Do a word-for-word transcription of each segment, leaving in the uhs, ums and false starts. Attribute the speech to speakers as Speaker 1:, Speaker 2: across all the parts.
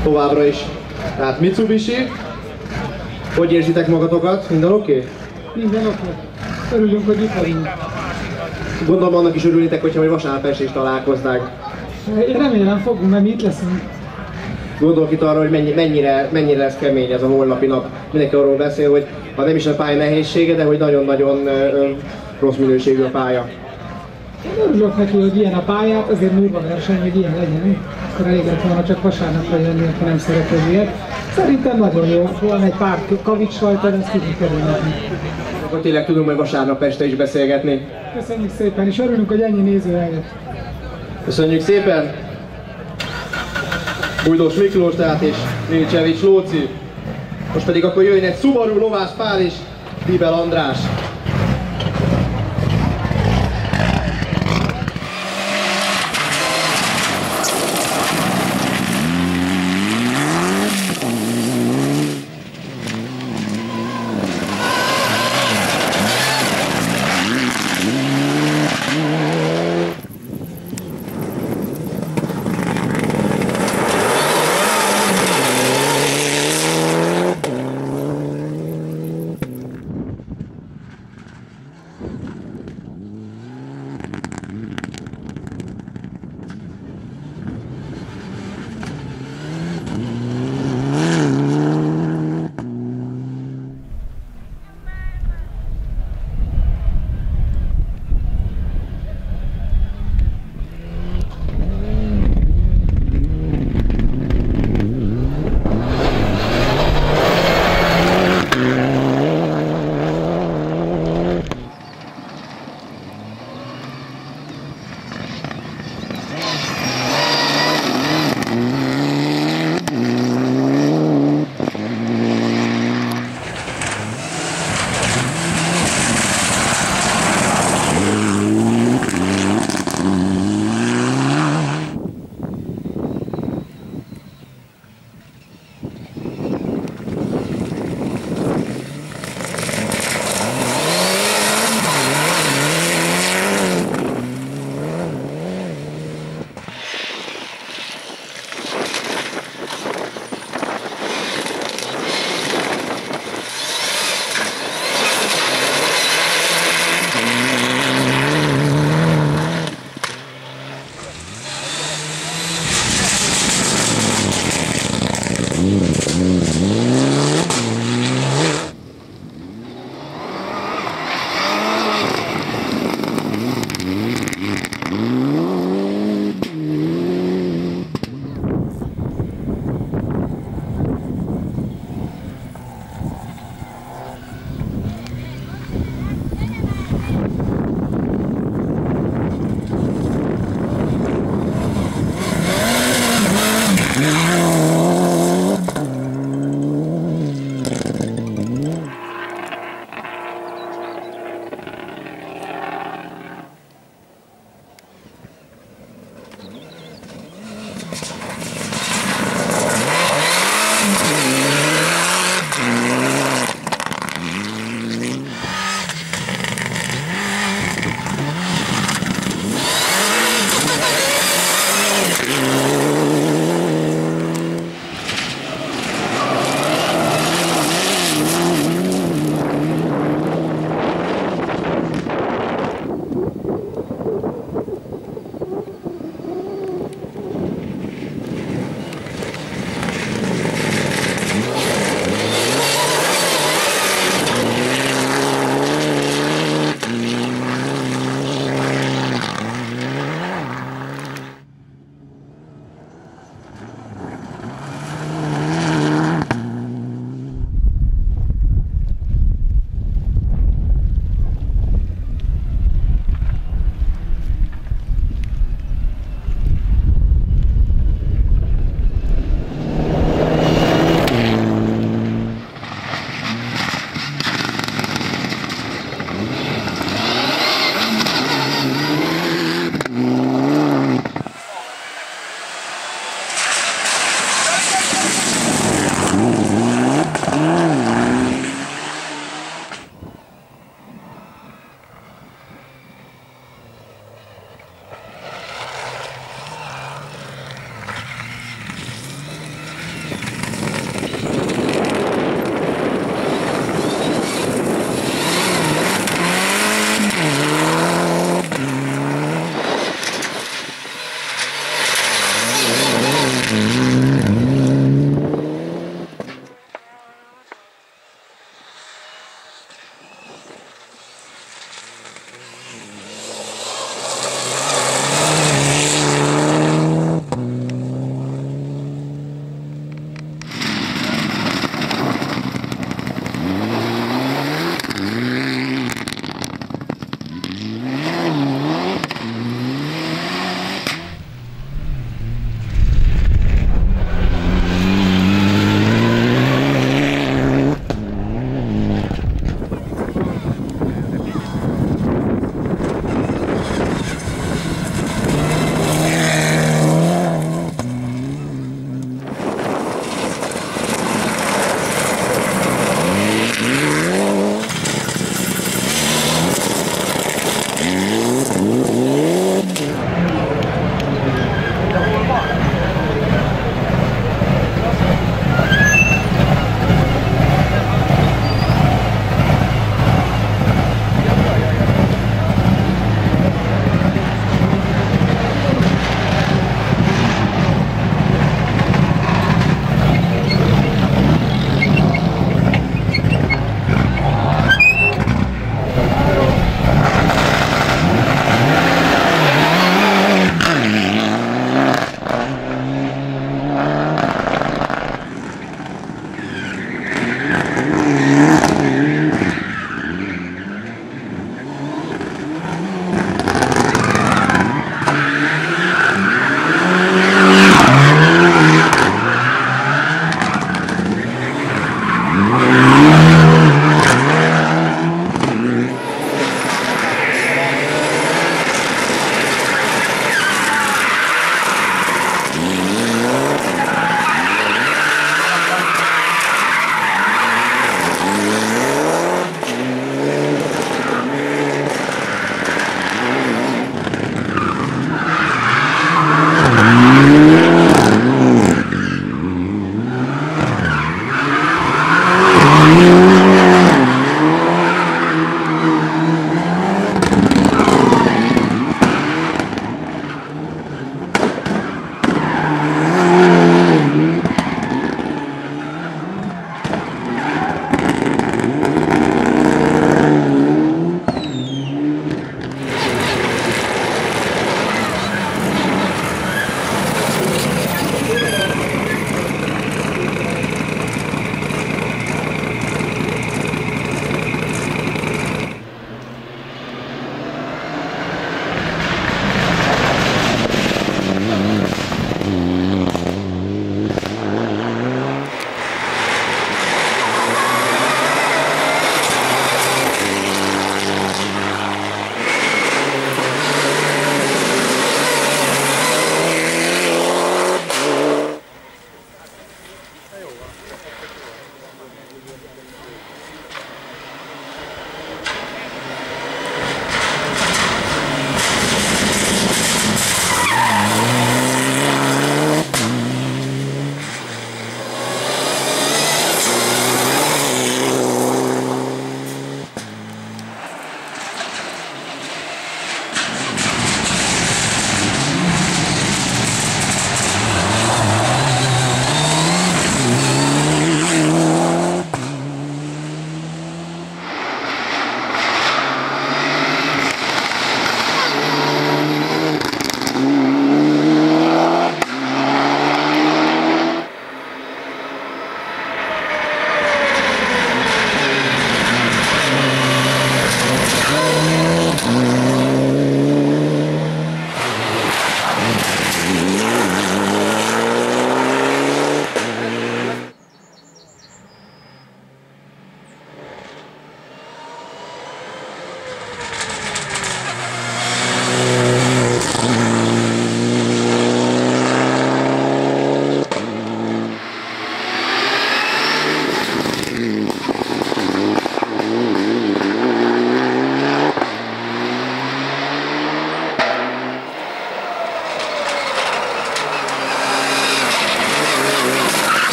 Speaker 1: továbbra is. Tehát Mitsubishi. Hogy érzitek magatokat? Minden oké? Okay?
Speaker 2: Minden oké. Okay. Örülünk, hogy itt vagyunk.
Speaker 1: Gondolom annak is örülnétek, hogyha majd vasárnap este is találkoznánk.
Speaker 2: Én remélem fogunk, mert mi itt leszünk.
Speaker 1: Gondolok itt arra, hogy mennyi, mennyire, mennyire lesz kemény ez a holnapi nap. Mindenki arról beszél, hogy ha nem is a pálya nehézsége, de hogy nagyon-nagyon rossz minőségű a pálya.
Speaker 2: Én örülök neki, hogy ilyen a pályát, azért durva verseny, hogy ilyen legyen. Akkor elég lett volna csak vasárnapra jönni, aki nem szeret az ilyet. Szerintem nagyon jó, van egy pár kavics rajta, de ezt ki kell kerülni.
Speaker 1: Akkor tényleg tudunk majd vasárnap este is beszélgetni.
Speaker 2: Köszönjük szépen, és örülünk, hogy ennyi néző eljött.
Speaker 1: Köszönjük szépen! Bújdós Miklós tehát és Milcsevics Lóci. Most pedig akkor jöjjön egy Subaru, Lovász Pál és Bibel András.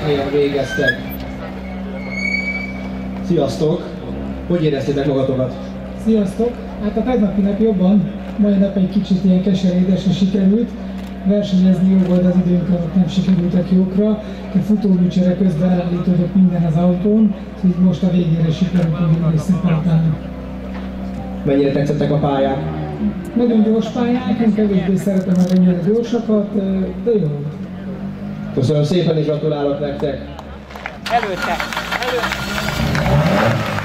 Speaker 1: helyen végeztek. Sziasztok! Hogy éreztétek magatokat?
Speaker 2: Sziasztok! Hát a tegnapi nap jobban, mai nap egy kicsit ilyen keserédesre sikerült. Versenyezni jó volt, az időnkre nem sikerültek jókra. A futóműcsere közben állítódott minden az autón, úgyhogy most a végére sikerült minden szépen.
Speaker 1: Mennyire tetszettek a pályák?
Speaker 2: Nagyon gyors pályák, én kevésbé szeretem a ennyire gyorsakat, de jó.
Speaker 1: Köszönöm szépen és gratulálok nektek!
Speaker 3: Előtte! Előtte!